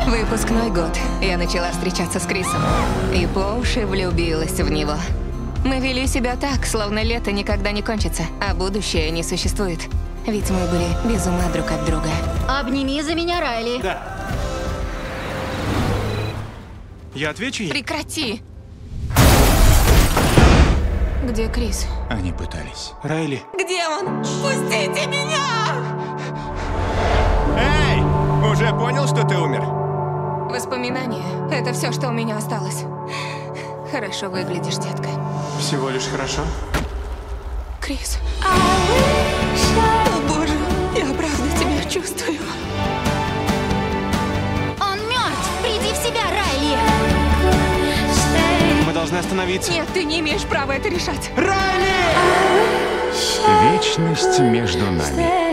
Выпускной год. Я начала встречаться с Крисом. И по уши влюбилась в него. Мы вели себя так, словно лето никогда не кончится, а будущее не существует. Ведь мы были без ума друг от друга. Обними за меня, Райли. Да. Я отвечу ей? Прекрати! Где Крис? Они пытались. Райли. Где он? Пустите меня! Эй! Уже понял, что ты умер? Воспоминания — это все, что у меня осталось. Хорошо выглядишь, детка. Всего лишь хорошо. Крис. О, боже, я правда тебя чувствую. Он мертв! Приди в себя, Райли! Мы должны остановиться. Нет, ты не имеешь права это решать. Райли! Вечность между нами.